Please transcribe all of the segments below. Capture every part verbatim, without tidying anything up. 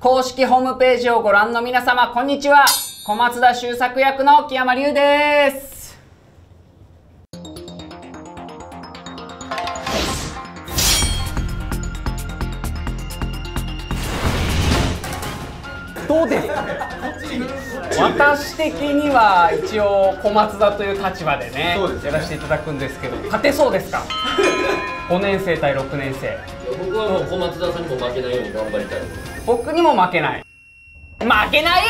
公式ホームページをご覧の皆様、こんにちは。小松田修作役の木山龍です。どうですか？私的には一応小松田という立場でね、やらせていただくんですけど、勝てそうですか？ごねん生対ろくねん生。 僕はもう小松田さんにも負けないように頑張りたい。 僕にも負けない。負けないよ。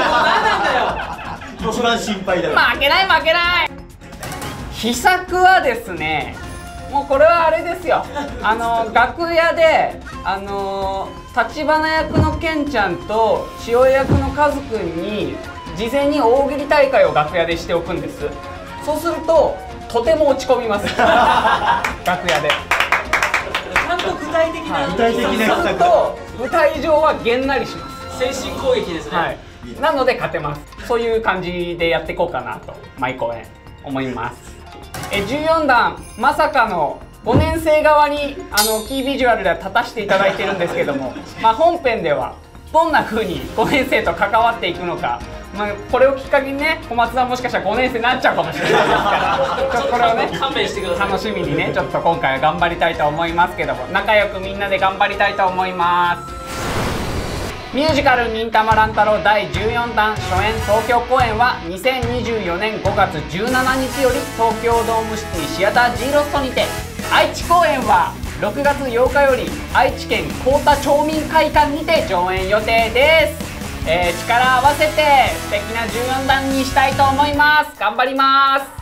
一番心配だよ。 負けない負けない。秘策はですね、もうこれはあれですよ。あの楽屋であの立花役のケンちゃんと千代役のカズくんに事前に大喜利大会を楽屋でしておくんです。そうするととても落ち込みます。楽屋で。 ちゃんと具体的な、 具体的な秘策。 そうすると舞台上はげんなりします。 精神攻撃ですね。 はい。なので勝てます。そういう感じでやっていこうかなと毎公演思います。えじゅうよんだん、まさかのごねん生側にあのキービジュアルでは立たせていただいてるんですけども、まあ、本編ではどんな風にごねん生と関わっていくのか、まあ、これをきっかけにね、小松さんもしかしたらごねん生になっちゃうかもしれないですからちょっとこれをね勘弁してください。 楽しみにね、ちょっと今回は頑張りたいと思いますけども、仲良くみんなで頑張りたいと思います。ミュージカル忍たま乱太郎だいじゅうよんだん初演東京公演はにせんにじゅうよねんごがつじゅうしちにちより東京ドームシティシアター G ロストにて、愛知公演はろくがつようかより愛知県幸田町民会館にて上演予定です。えー、力合わせて素敵なじゅうよんだんにしたいと思います。頑張ります。